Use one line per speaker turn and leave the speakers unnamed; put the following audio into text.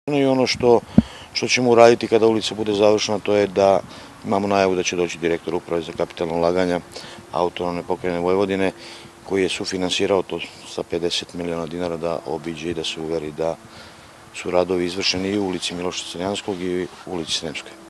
I ono što ćemo uraditi kada ulica bude završena, to je da imamo najavu da će doći direktor Uprave za kapitalna ulaganja Autonomne pokrajine Vojvodine, koji je sufinansirao to sa 50 miliona dinara da obiđe i da se uveri da su radovi izvršeni i u ulici Miloša Crnjanskog i u ulici Sremskoj.